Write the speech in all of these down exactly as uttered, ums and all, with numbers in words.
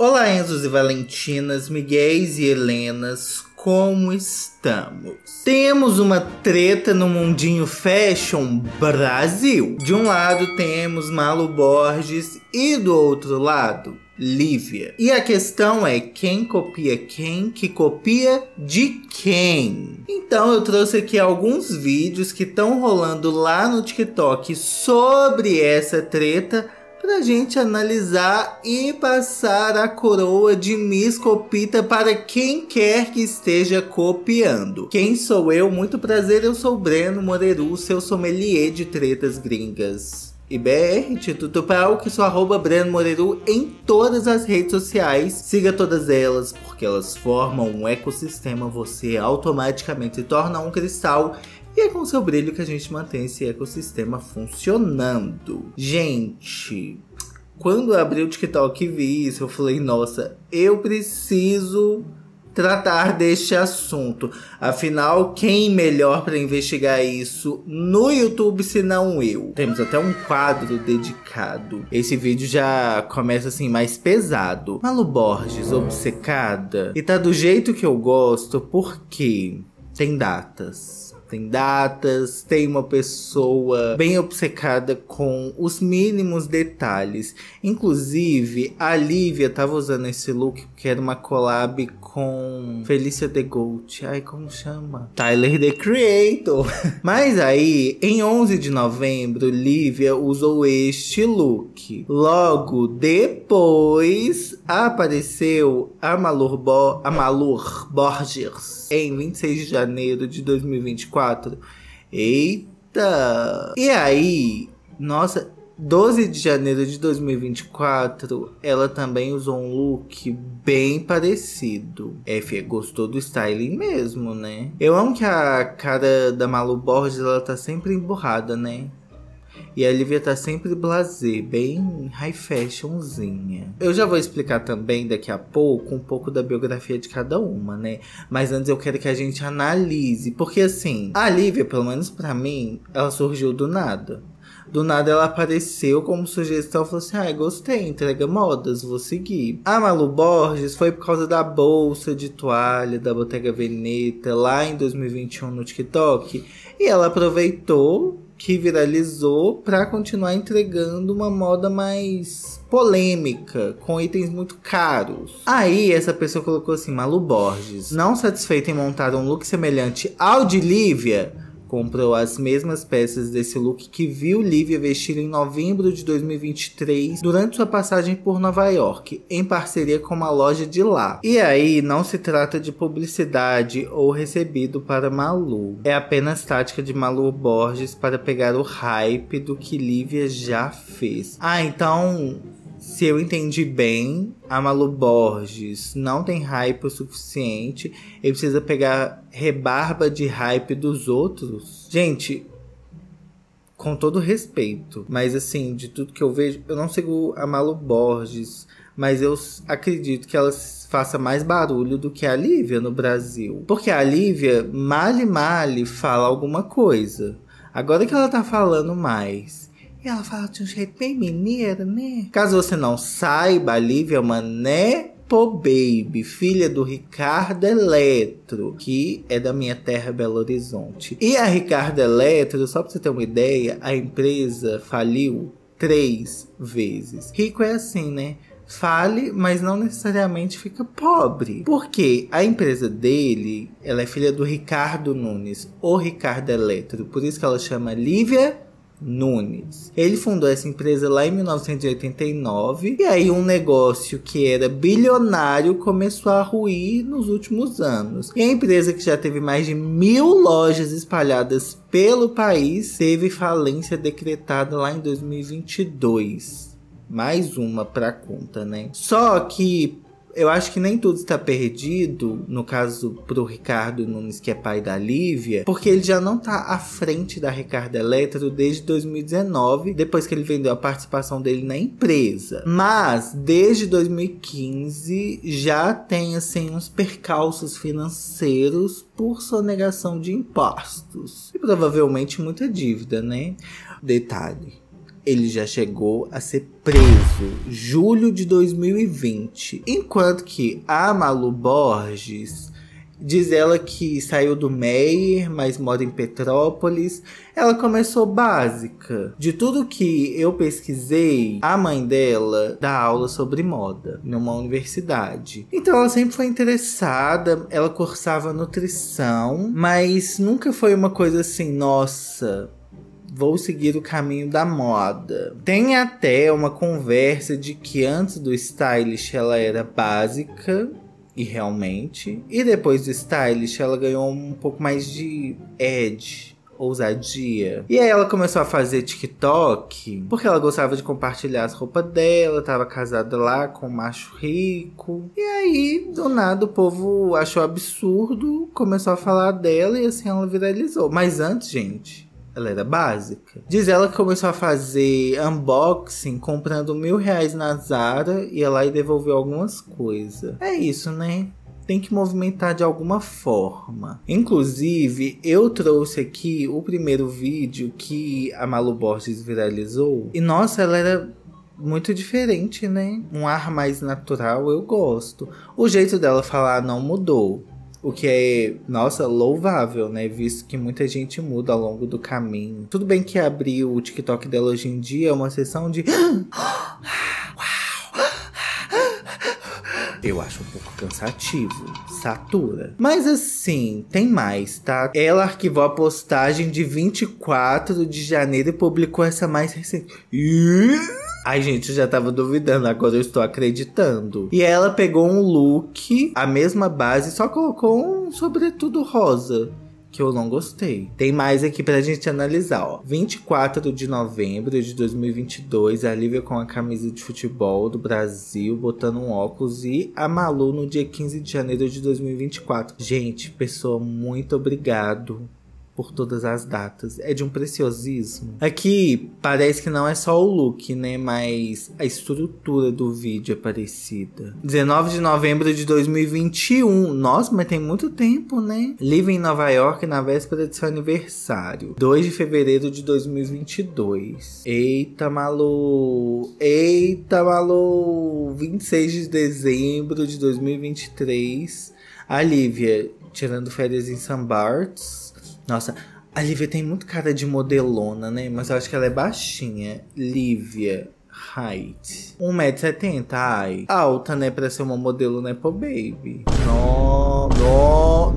Olá, Enzos e Valentinas, Miguéis e Helenas, como estamos? Temos uma treta no mundinho fashion Brasil. De um lado temos Malu Borges e do outro lado, Lívia. E a questão é quem copia quem, que copia de quem? Então eu trouxe aqui alguns vídeos que estão rolando lá no TikTok sobre essa treta, pra gente analisar e passar a coroa de Miss Copita para quem quer que esteja copiando. Quem sou eu? Muito prazer, eu sou Breno Moreru, seu sommelier de tretas gringas. I B R, Instituto Pau, que sou arroba Breno Moreru em todas as redes sociais. Siga todas elas, porque elas formam um ecossistema, você automaticamente se torna um cristal. E é com seu brilho que a gente mantém esse ecossistema funcionando. Gente, quando eu abri o TikTok e vi isso, eu falei, nossa, eu preciso tratar deste assunto. Afinal, quem melhor para investigar isso no YouTube se não eu? Temos até um quadro dedicado. Esse vídeo já começa assim mais pesado. Malu Borges, obcecada. E tá do jeito que eu gosto porque tem datas. Tem datas, tem uma pessoa bem obcecada com os mínimos detalhes. Inclusive, a Lívia tava usando esse look que era uma collab com Felícia The Goat. Ai, como chama? Tyler, The Creator. Mas aí, em onze de novembro, Lívia usou este look. Logo depois, apareceu a Malu, Bo a Malu Borges em vinte e seis de janeiro de dois mil e vinte e quatro. Eita! E aí, nossa, doze de janeiro de dois mil e vinte e quatro, ela também usou um look bem parecido. F, gostou do styling mesmo, né? Eu amo que a cara da Malu Borges, ela tá sempre emburrada, né? E a Lívia tá sempre blasé, bem high fashionzinha. Eu já vou explicar também daqui a pouco um pouco da biografia de cada uma, né? Mas antes eu quero que a gente analise. Porque assim, a Lívia, pelo menos pra mim, ela surgiu do nada. Do nada ela apareceu como sugestão, falou assim, ai, ah, gostei, entrega modas, vou seguir. A Malu Borges foi por causa da bolsa de toalha da Bottega Veneta, lá em dois mil e vinte e um no TikTok. E ela aproveitou que viralizou para continuar entregando uma moda mais polêmica, com itens muito caros. Aí essa pessoa colocou assim, Malu Borges, não satisfeita em montar um look semelhante ao de Lívia, comprou as mesmas peças desse look que viu Lívia vestir em novembro de dois mil e vinte e três durante sua passagem por Nova York, em parceria com uma loja de lá. E aí não se trata de publicidade ou recebido para Malu. É apenas tática de Malu Borges para pegar o hype do que Lívia já fez. Ah, então, se eu entendi bem, a Malu Borges não tem hype o suficiente e precisa pegar rebarba de hype dos outros. Gente, com todo respeito, mas assim, de tudo que eu vejo, eu não sigo a Malu Borges, mas eu acredito que ela faça mais barulho do que a Lívia no Brasil. Porque a Lívia, male male, fala alguma coisa. Agora que ela tá falando mais, e ela fala de um jeito bem mineiro, né? Caso você não saiba, a Lívia é uma nepo baby, filha do Ricardo Eletro, que é da minha terra, Belo Horizonte. E a Ricardo Eletro, só pra você ter uma ideia, a empresa faliu três vezes. Rico é assim, né? Fale, mas não necessariamente fica pobre. Porque a empresa dele, ela é filha do Ricardo Nunes, o Ricardo Eletro. Por isso que ela chama Lívia Nunes. Ele fundou essa empresa lá em mil novecentos e oitenta e nove. E aí um negócio que era bilionário começou a ruir nos últimos anos. E a empresa, que já teve mais de mil lojas espalhadas pelo país, teve falência decretada lá em dois mil e vinte e dois. Mais uma pra conta, né? Só que eu acho que nem tudo está perdido, no caso pro Ricardo Nunes, que é pai da Lívia, porque ele já não tá à frente da Ricardo Eletro desde dois mil e dezenove, depois que ele vendeu a participação dele na empresa. Mas, desde dois mil e quinze, já tem, assim, uns percalços financeiros por sonegação de impostos. E provavelmente muita dívida, né? Detalhe. ele já chegou a ser preso, julho de dois mil e vinte. Enquanto que a Malu Borges, diz ela que saiu do Meyer, mas mora em Petrópolis. Ela começou básica. De tudo que eu pesquisei, a mãe dela dá aula sobre moda numa universidade. Então ela sempre foi interessada, ela cursava nutrição, mas nunca foi uma coisa assim, nossa, vou seguir o caminho da moda. Tem até uma conversa de que antes do stylish ela era básica, e realmente. E depois do stylish ela ganhou um pouco mais de edge, ousadia. E aí ela começou a fazer TikTok, porque ela gostava de compartilhar as roupas dela, tava casada lá com um macho rico. E aí, do nada, o povo achou absurdo, começou a falar dela e assim ela viralizou. Mas antes, gente, ela era básica. Diz ela que começou a fazer unboxing comprando mil reais na Zara, ia lá e devolveu algumas coisas. É isso, né? Tem que movimentar de alguma forma. Inclusive, eu trouxe aqui o primeiro vídeo que a Malu Borges viralizou. E nossa, ela era muito diferente, né? Um ar mais natural, eu gosto. O jeito dela falar não mudou. O que é, nossa, louvável, né? Visto que muita gente muda ao longo do caminho. Tudo bem que abrir o TikTok dela hoje em dia é uma sessão de... eu acho um pouco cansativo, satura. Mas assim, tem mais, tá? Ela arquivou a postagem de vinte e quatro de janeiro e publicou essa mais recente. Ai, gente, eu já tava duvidando, agora eu estou acreditando. E ela pegou um look, a mesma base, só colocou um sobretudo rosa, que eu não gostei. Tem mais aqui pra gente analisar, ó. vinte e quatro de novembro de dois mil e vinte e dois, a Lívia com a camisa de futebol do Brasil, botando um óculos, e a Malu no dia quinze de janeiro de dois mil e vinte e quatro. Gente, pessoa, muito obrigado por todas as datas. É de um preciosismo. Aqui parece que não é só o look, né? Mas a estrutura do vídeo é parecida. dezenove de novembro de dois mil e vinte e um. Nossa, mas tem muito tempo, né? Live em Nova York na véspera de seu aniversário. dois de fevereiro de dois mil e vinte e dois. Eita, Malu! Eita, Malu! vinte e seis de dezembro de dois mil e vinte e três. A Lívia tirando férias em Saint Barts. Nossa, a Lívia tem muito cara de modelona, né? Mas eu acho que ela é baixinha. Lívia, height, um metro e setenta, ai. Alta, né? Pra ser uma modelo Nepo Baby. No, no,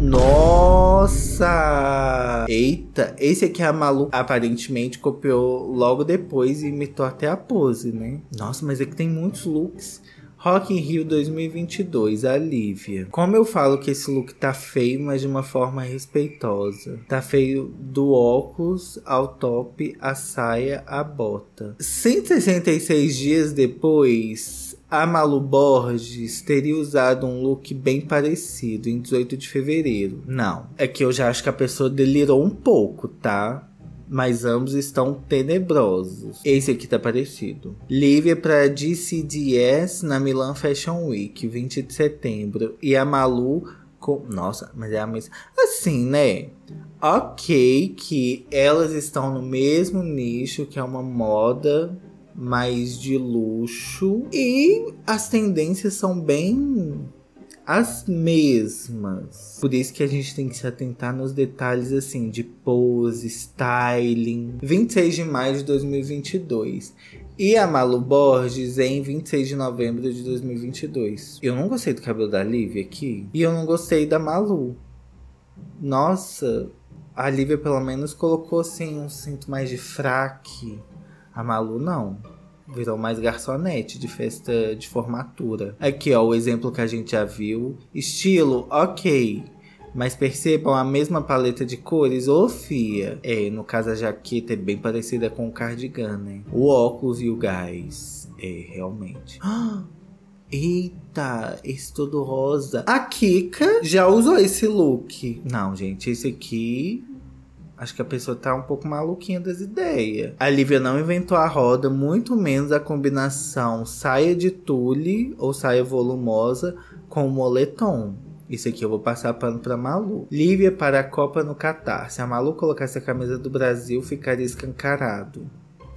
nossa! Eita, esse aqui é a Malu. Aparentemente copiou logo depois e imitou até a pose, né? Nossa, mas aqui tem muitos looks. Rock in Rio dois mil e vinte e dois, a Lívia. Como eu falo que esse look tá feio, mas de uma forma respeitosa. Tá feio do óculos ao top, a saia, a bota. cento e sessenta e seis dias depois, a Malu Borges teria usado um look bem parecido em dezoito de fevereiro. Não, é que eu já acho que a pessoa delirou um pouco, tá? Mas ambos estão tenebrosos. Esse aqui tá parecido. Lívia pra D C D S na Milan Fashion Week, vinte de setembro. E a Malu com... Nossa, mas é a mesma... Assim, né? Ok que elas estão no mesmo nicho, que é uma moda mais de luxo. E as tendências são bem... as mesmas. Por isso que a gente tem que se atentar nos detalhes assim de pose, styling. vinte e seis de maio de dois mil e vinte e dois. E a Malu Borges em vinte e seis de novembro de dois mil e vinte e dois. Eu não gostei do cabelo da Lívia aqui. E eu não gostei da Malu. Nossa, a Lívia pelo menos colocou assim um cinto mais de fraque. A Malu não. Virou mais garçonete de festa de formatura. Aqui, ó, o exemplo que a gente já viu. Estilo, ok. Mas percebam a mesma paleta de cores, ô fia. É, no caso a jaqueta é bem parecida com o cardigan, né? O óculos e o gás. É, realmente. Eita, esse todo rosa. A Kika já usou esse look. Não, gente, esse aqui... acho que a pessoa tá um pouco maluquinha das ideias. A Lívia não inventou a roda, muito menos a combinação saia de tule ou saia volumosa com moletom. Isso aqui eu vou passar pano pra Malu. Lívia para a Copa no Catar. Se a Malu colocasse a camisa do Brasil, ficaria escancarado.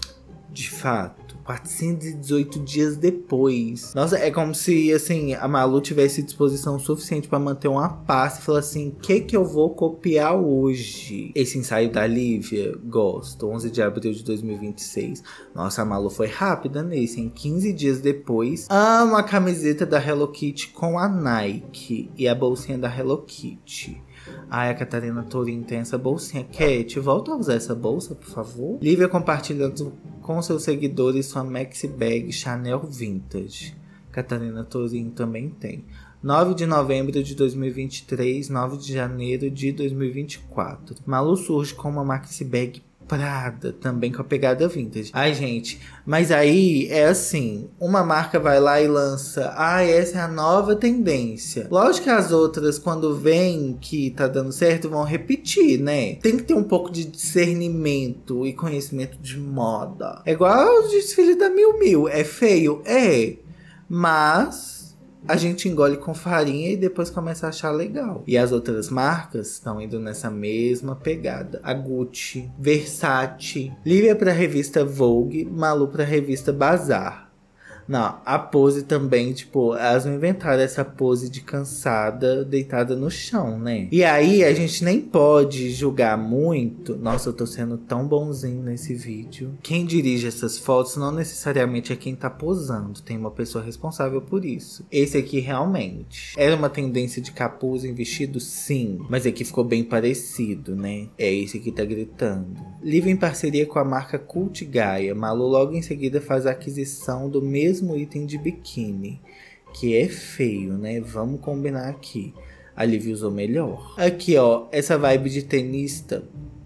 De fato, quatrocentos e dezoito dias depois. Nossa, é como se, assim, a Malu tivesse disposição suficiente pra manter uma pasta e falar assim, o que que eu vou copiar hoje? Esse ensaio da Lívia, gosto. onze de abril de dois mil e vinte e seis. Nossa, a Malu foi rápida nesse, em quinze dias depois. Amo a camiseta da Hello Kitty com a Nike e a bolsinha da Hello Kitty. Ai, a Catarina Torin tem essa bolsinha. Cat, volta a usar essa bolsa, por favor. Lívia compartilhando com seus seguidores sua maxi bag Chanel Vintage. Catarina Torin também tem. nove de novembro de dois mil e vinte e três, nove de janeiro de dois mil e vinte e quatro. Malu surge com uma maxi bag Prada, também com a pegada vintage. Ai, gente, mas aí é assim, uma marca vai lá e lança, ah, essa é a nova tendência. Lógico que as outras, quando vêm que tá dando certo, vão repetir, né? Tem que ter um pouco de discernimento e conhecimento de moda. É igual o desfile da Miu Miu, é feio? É, mas a gente engole com farinha e depois começa a achar legal. E as outras marcas estão indo nessa mesma pegada. A Gucci, Versace, Lívia pra revista Vogue, Malu pra revista Bazar. Não, a pose também, tipo, elas não inventaram essa pose de cansada, deitada no chão, né? E aí, a gente nem pode julgar muito. Nossa, eu tô sendo tão bonzinho nesse vídeo. Quem dirige essas fotos não necessariamente é quem tá posando. Tem uma pessoa responsável por isso. Esse aqui, realmente, era uma tendência de capuz em vestido? Sim. Mas aqui ficou bem parecido, né? É esse que tá gritando. Lívia em parceria com a marca Cult Gaia. Malu logo em seguida faz a aquisição do mesmo item de biquíni, que é feio, né? Vamos combinar aqui. A Lívia usou melhor. Aqui, ó, essa vibe de tenista.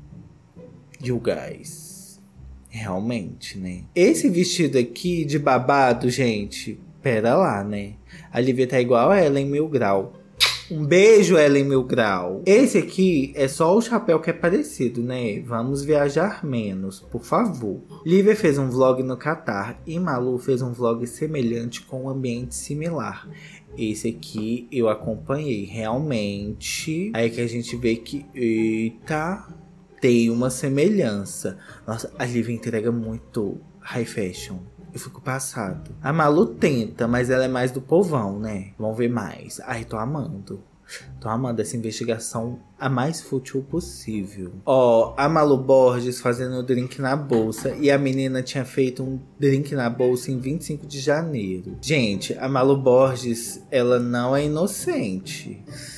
You guys. Realmente, né? Esse vestido aqui de babado, gente, pera lá, né? A Lívia tá igual a ela em Mil Grau. Um beijo, Ellen Mil Grau. Esse aqui é só o chapéu que é parecido, né? Vamos viajar menos, por favor. Lívia fez um vlog no Catar e Malu fez um vlog semelhante com um ambiente similar. Esse aqui eu acompanhei, realmente. Aí que a gente vê que, eita, tem uma semelhança. Nossa, a Lívia entrega muito high fashion. Eu fico passado. A Malu tenta, mas ela é mais do povão, né? Vamos ver mais. Ai, tô amando. Tô amando essa investigação a mais fútil possível. Ó, a Malu Borges fazendo o drink na bolsa. E a menina tinha feito um drink na bolsa em vinte e cinco de janeiro. Gente, a Malu Borges, ela não é inocente.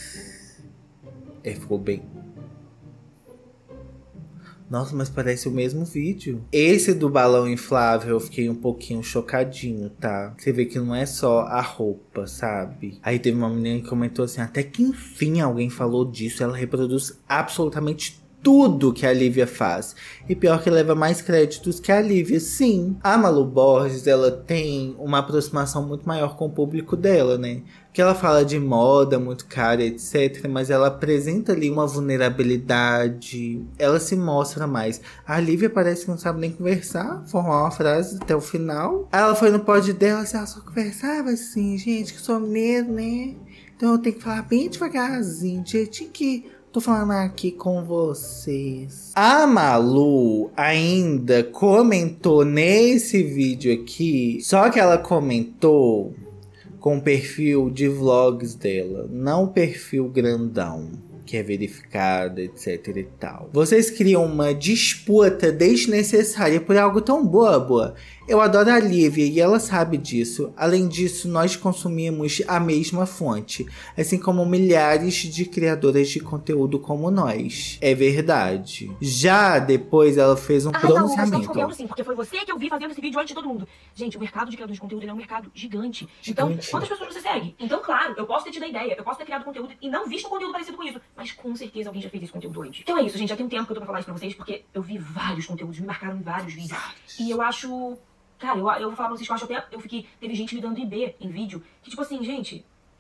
É, ficou bem... Nossa, mas parece o mesmo vídeo. Esse do balão inflável eu fiquei um pouquinho chocadinho, tá? Você vê que não é só a roupa, sabe? Aí teve uma menina que comentou assim, até que enfim alguém falou disso. Ela reproduz absolutamente tudo que a Lívia faz. E pior que leva mais créditos que a Lívia, sim. A Malu Borges, ela tem uma aproximação muito maior com o público dela, né? Que ela fala de moda muito cara, etcétera. Mas ela apresenta ali uma vulnerabilidade. Ela se mostra mais. A Lívia parece que não sabe nem conversar, formar uma frase até o final. Aí ela foi no pod dela, assim, ela só conversava assim, gente, que sou mineiro, né? Então eu tenho que falar bem devagarzinho, de jeitinho que tô falando aqui com vocês. A Malu ainda comentou nesse vídeo aqui, só que ela comentou com o perfil de vlogs dela, não o perfil grandão, que é verificado, etc e tal. Vocês criam uma disputa desnecessária por algo tão bobo. Eu adoro a Lívia e ela sabe disso. Além disso, nós consumimos a mesma fonte, assim como milhares de criadoras de conteúdo como nós. É verdade. Já depois ela fez um ah, pronunciamento. Não, não, sim, porque foi você que eu vi fazendo esse vídeo antes de todo mundo. Gente, o mercado de criadores de conteúdo ele é um mercado gigante. gigante. Então, quantas pessoas você segue? Então, claro, eu posso ter tido a ideia, eu posso ter criado conteúdo e não visto um conteúdo parecido com isso. Mas com certeza alguém já fez esse conteúdo antes. Então é isso, gente. Já tem um tempo que eu tô pra falar isso pra vocês, porque eu vi vários conteúdos, me marcaram em vários vídeos. E eu acho... Cara, eu, eu vou falar pra vocês que eu acho até... Eu fiquei... Teve gente me dando I B em vídeo. Que tipo assim, gente...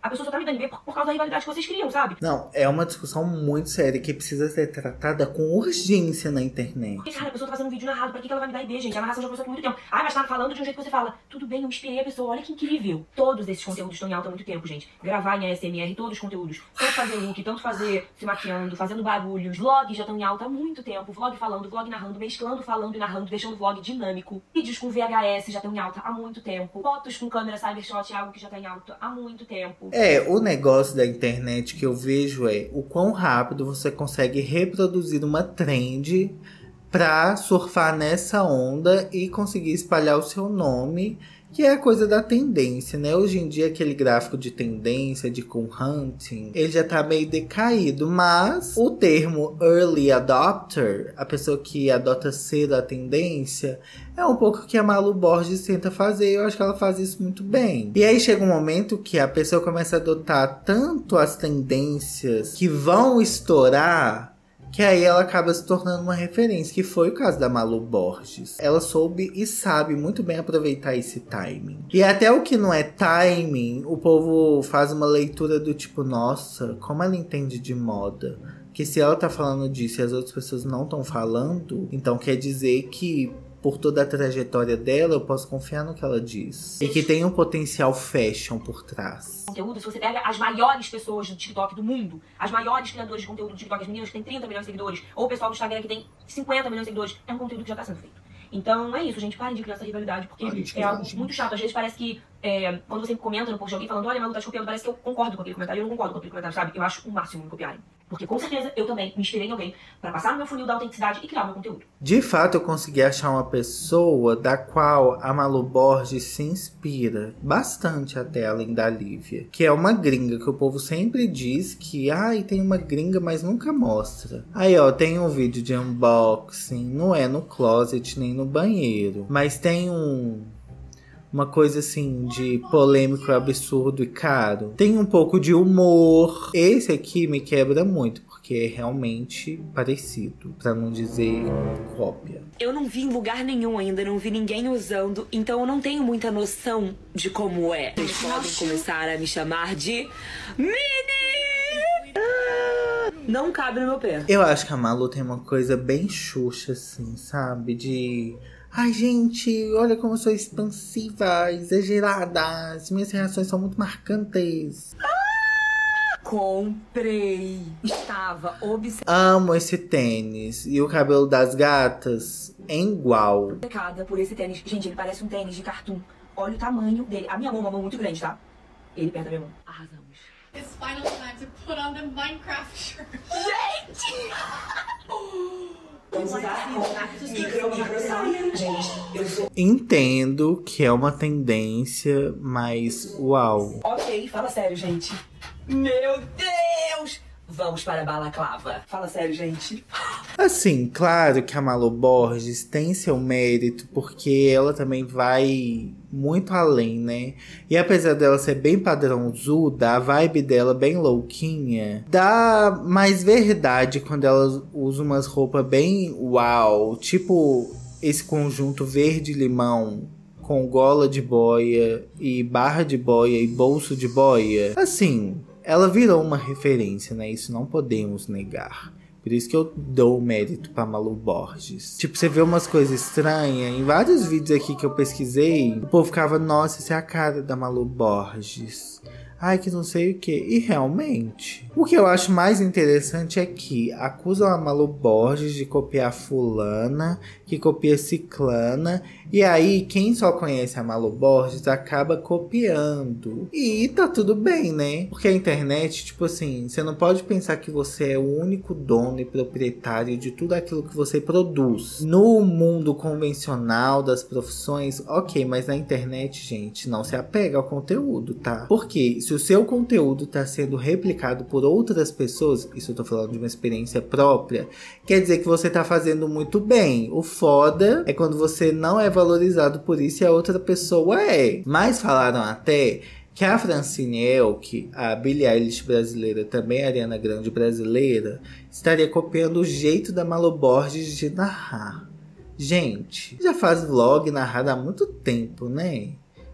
A pessoa só tá me dando em ver por, por causa da rivalidade que vocês criam, sabe? Não, é uma discussão muito séria que precisa ser tratada com urgência na internet. Porque, cara, a pessoa tá fazendo um vídeo narrado, pra que, que ela vai me dar I D, gente? É a narração de uma pessoa por muito tempo. Ah, mas tá falando de um jeito que você fala. Tudo bem, eu inspirei a pessoa, olha que incrível. Todos esses conteúdos estão em alta há muito tempo, gente. Gravar em A S M R, todos os conteúdos. Tanto fazer look, tanto fazer se maquiando, fazendo barulho. Os vlogs já estão em alta há muito tempo. Vlog falando, vlog narrando, mesclando, falando e narrando, deixando o vlog dinâmico. Vídeos com V H S já estão em alta há muito tempo. Fotos com câmera cybershot é algo que já tá em alta há muito tempo. É, o negócio da internet que eu vejo é o quão rápido você consegue reproduzir uma trend pra surfar nessa onda e conseguir espalhar o seu nome, que é a coisa da tendência, né? Hoje em dia, aquele gráfico de tendência, de com hunting, ele já tá meio decaído, mas o termo early adopter, a pessoa que adota cedo a tendência, é um pouco o que a Malu Borges tenta fazer, e eu acho que ela faz isso muito bem. E aí chega um momento que a pessoa começa a adotar tanto as tendências que vão estourar, que aí ela acaba se tornando uma referência, que foi o caso da Malu Borges. Ela soube e sabe muito bem aproveitar esse timing. E até o que não é timing, o povo faz uma leitura do tipo, nossa, como ela entende de moda. Porque se ela tá falando disso e as outras pessoas não estão falando, então quer dizer que por toda a trajetória dela, eu posso confiar no que ela diz. E que tem um potencial fashion por trás. Conteúdo, se você pega as maiores pessoas do TikTok do mundo, as maiores criadoras de conteúdo do TikTok, as meninas que têm trinta milhões de seguidores, ou o pessoal do Instagram que tem cinquenta milhões de seguidores, é um conteúdo que já tá sendo feito. Então é isso, gente, parem de criar essa rivalidade, porque é algo muito chato. Às vezes parece que, é, quando você comenta no post de alguém falando, olha, Malu, tá te copiando, parece que eu concordo com aquele comentário. Eu não concordo com aquele comentário, sabe? Eu acho o máximo me copiarem. Porque com certeza eu também me inspirei em alguém pra passar no meu funil da autenticidade e criar o meu conteúdo. De fato, eu consegui achar uma pessoa da qual a Malu Borges se inspira bastante, até além da Lívia. Que é uma gringa, que o povo sempre diz que, ai, tem uma gringa, mas nunca mostra. Aí, ó, tem um vídeo de unboxing, não é no closet nem no banheiro, mas tem um... uma coisa assim de polêmico, absurdo e caro. Tem um pouco de humor. Esse aqui me quebra muito, porque é realmente parecido, pra não dizer cópia. Eu não vi em lugar nenhum ainda, não vi ninguém usando, então eu não tenho muita noção de como é. Vocês podem começar a me chamar de Mini! Não cabe no meu pé. Eu acho que a Malu tem uma coisa bem Xuxa, assim, sabe? De... ai, gente, olha como eu sou expansiva, exagerada. As minhas reações são muito marcantes. Comprei. Estava obcecada Amo esse tênis. E o cabelo das gatas é igual. por esse tênis. Gente, ele parece um tênis de cartoon. Olha o tamanho dele. A minha mão é uma mão muito grande, tá? Ele perto da minha mão. Arrasamos. It's final time to put on the Minecraft shirt. Gente! Vamos usar micro, micro saia. Gente, eu sou... Entendo que é uma tendência, mas uau. Ok, fala sério, gente. Meu Deus! Vamos para a balaclava. Fala sério, gente. Assim, claro que a Malu Borges tem seu mérito, porque ela também vai muito além, né? E apesar dela ser bem padrãozuda, a vibe dela bem louquinha, dá mais verdade quando ela usa umas roupas bem uau. Tipo esse conjunto verde-limão com gola de boia e barra de boia e bolso de boia. Assim... ela virou uma referência, né? Isso não podemos negar. Por isso que eu dou o mérito pra Malu Borges. Tipo, você vê umas coisas estranhas. Em vários vídeos aqui que eu pesquisei, o povo ficava, nossa, essa é a cara da Malu Borges. Ai, que não sei o que. E realmente. O que eu acho mais interessante é que acusam a Malu Borges de copiar fulana, que copia ciclana. E aí, quem só conhece a Malu Borges acaba copiando. E tá tudo bem, né? Porque a internet, tipo assim, você não pode pensar que você é o único dono e proprietário de tudo aquilo que você produz. No mundo convencional das profissões, ok, mas na internet, gente, não se apega ao conteúdo, tá? Porque se o seu conteúdo tá sendo replicado por outras pessoas, isso eu tô falando de uma experiência própria, quer dizer que você tá fazendo muito bem. O foda é quando você não é valorizado por isso e a outra pessoa é. Mas falaram até que a Francine Elk, a Billie Eilish brasileira, também a Ariana Grande brasileira, estaria copiando o jeito da Malu Borges de narrar. Gente, já faz vlog narrado há muito tempo, né?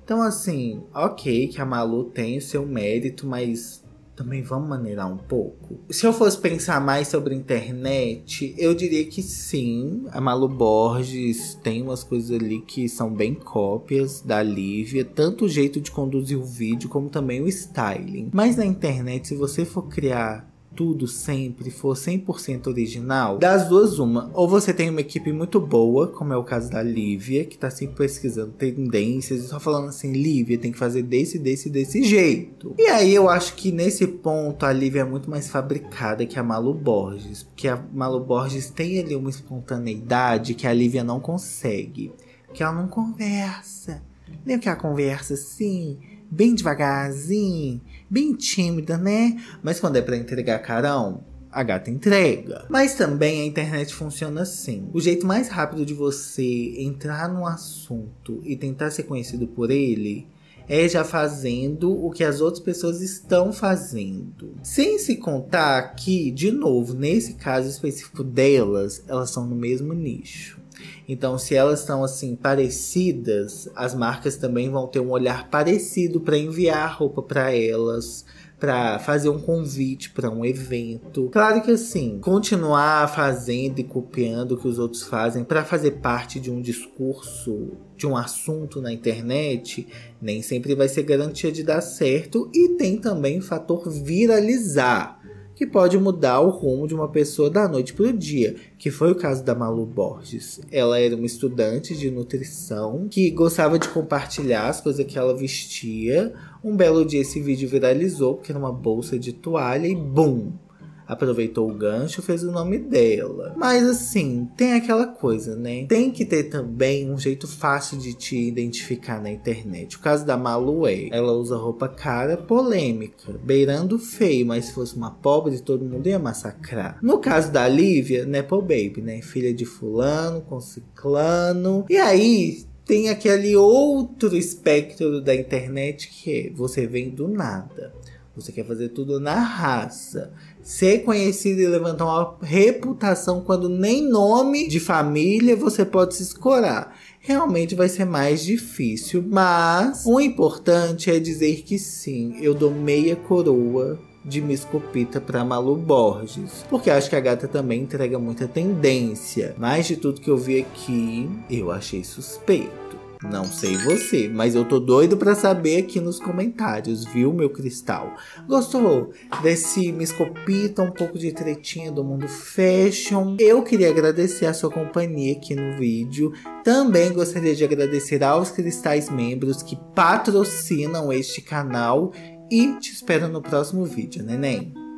Então assim, ok que a Malu tem o seu mérito, mas também vamos maneirar um pouco. Se eu fosse pensar mais sobre a internet, eu diria que sim, a Malu Borges tem umas coisas ali que são bem cópias da Lívia, tanto o jeito de conduzir o vídeo como também o styling. Mas na internet, se você for criar tudo sempre for cem por cento original, das duas uma, ou você tem uma equipe muito boa, como é o caso da Lívia, que tá sempre pesquisando tendências e só falando assim, Lívia tem que fazer desse, desse, desse jeito. E aí eu acho que nesse ponto a Lívia é muito mais fabricada que a Malu Borges, porque a Malu Borges tem ali uma espontaneidade que a Lívia não consegue, que ela não conversa, nem que ela conversa assim, bem devagarzinho, bem tímida, né? Mas quando é pra entregar carão, a gata entrega. Mas também a internet funciona assim. O jeito mais rápido de você entrar num assunto e tentar ser conhecido por ele é já fazendo o que as outras pessoas estão fazendo. Sem se contar que, de novo, nesse caso específico delas, elas estão no mesmo nicho. Então, se elas estão assim parecidas, as marcas também vão ter um olhar parecido para enviar roupa para elas, para fazer um convite para um evento. Claro que assim, continuar fazendo e copiando o que os outros fazem para fazer parte de um discurso, de um assunto na internet, nem sempre vai ser garantia de dar certo. E tem também o fator viralizar, que pode mudar o rumo de uma pessoa da noite para o dia, que foi o caso da Malu Borges. Ela era uma estudante de nutrição que gostava de compartilhar as coisas que ela vestia. Um belo dia esse vídeo viralizou, porque era uma bolsa de toalha e bum! Aproveitou o gancho, fez o nome dela. Mas assim, tem aquela coisa, né? Tem que ter também um jeito fácil de te identificar na internet. O caso da Malu é, ela usa roupa cara, polêmica, beirando feio, mas se fosse uma pobre, todo mundo ia massacrar. No caso da Lívia, Nepo Baby, né? Filha de fulano, com ciclano. E aí tem aquele outro espectro da internet que é, você vem do nada. Você quer fazer tudo na raça. Ser conhecido e levantar uma reputação quando nem nome de família você pode se escorar. Realmente vai ser mais difícil. Mas o importante é dizer que sim, eu dou meia coroa de Miss Copita pra Malu Borges. Porque acho que a gata também entrega muita tendência. Mas de tudo que eu vi aqui, eu achei suspeito. Não sei você, mas eu tô doido pra saber aqui nos comentários, viu, meu cristal? Gostou desse Miss Copita, um pouco de tretinha do mundo fashion? Eu queria agradecer a sua companhia aqui no vídeo. Também gostaria de agradecer aos cristais membros que patrocinam este canal. E te espero no próximo vídeo, neném.